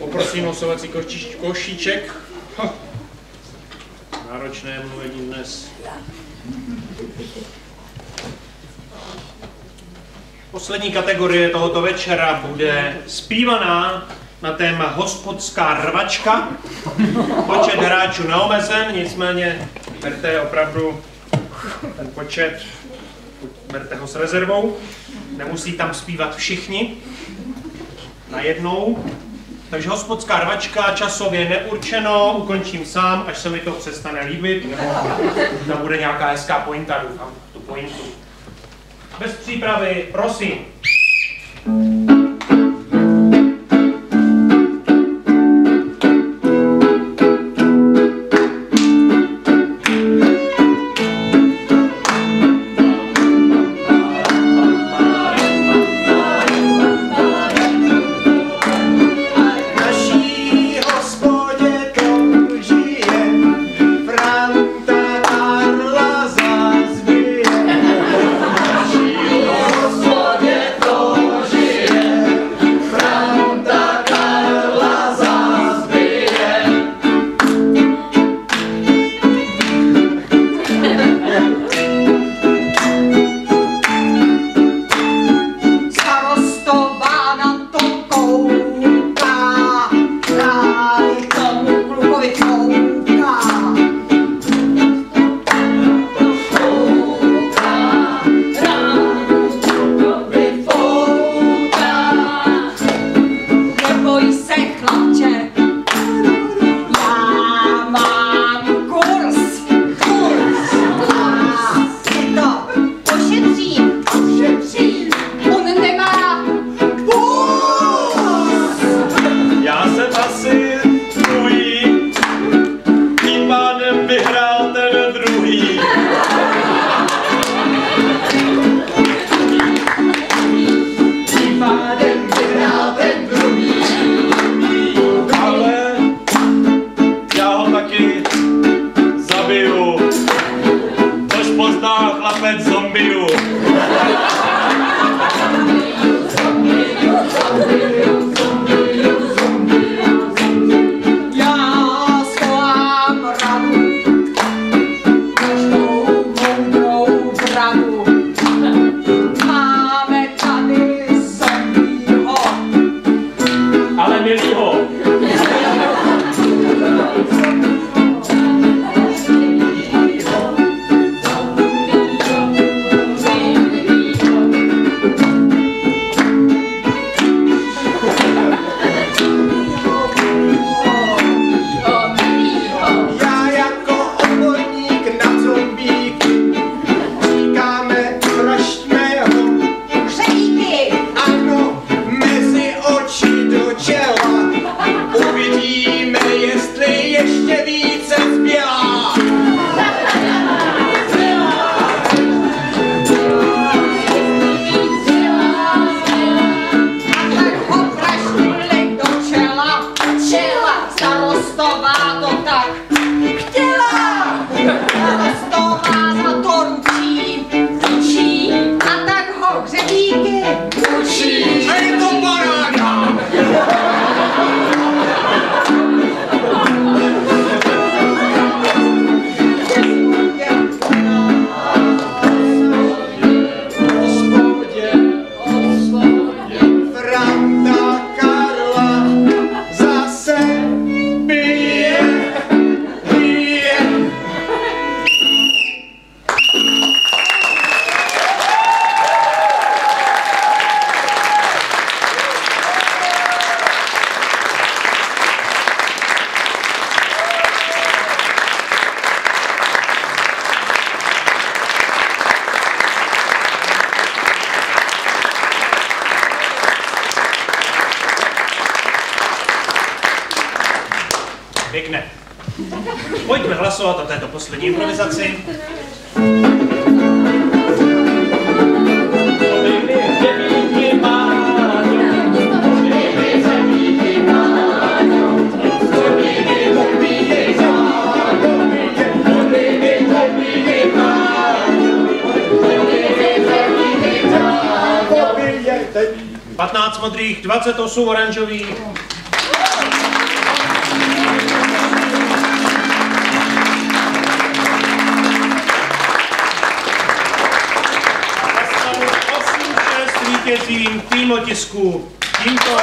Poprosím losovací košíček. Náročné mluvení dnes. Poslední kategorie tohoto večera bude zpívaná na téma hospodská rvačka. Počet hráčů neomezen, nicméně berte opravdu ten počet, berte ho s rezervou. Nemusí tam zpívat všichni najednou. Takže hospodská rvačka, časově neurčeno, ukončím sám, až se mi to přestane líbit, nebo tam bude nějaká hezká pointa, doufám, tu pointu. Bez přípravy, prosím. Pěkné. Pojďme hlasovat o této poslední improvizaci. Teď 15 modrých, 28 oranžových. vítězím týmotisku. Tímto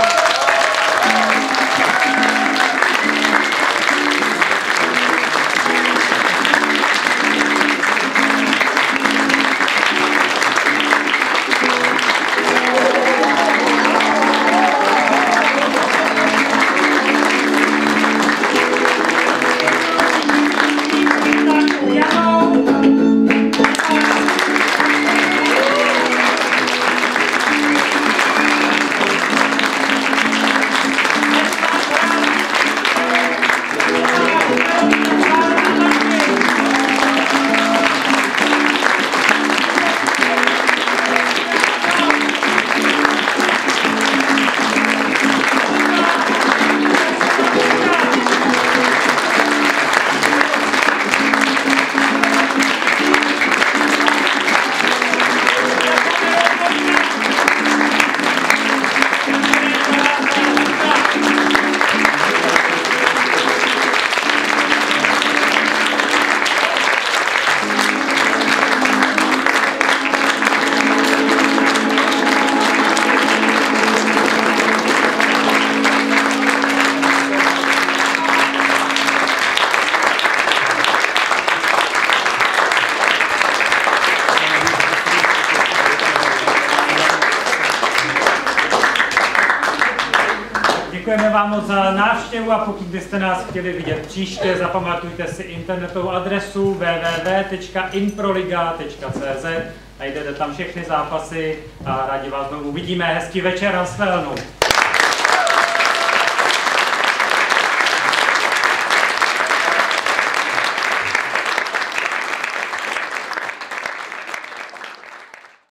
Děkujeme vám moc za návštěvu a pokud byste nás chtěli vidět příště, zapamatujte si internetovou adresu www.improliga.cz, najdete tam všechny zápasy a rádi vás znovu uvidíme. Hezký večer a shledanou.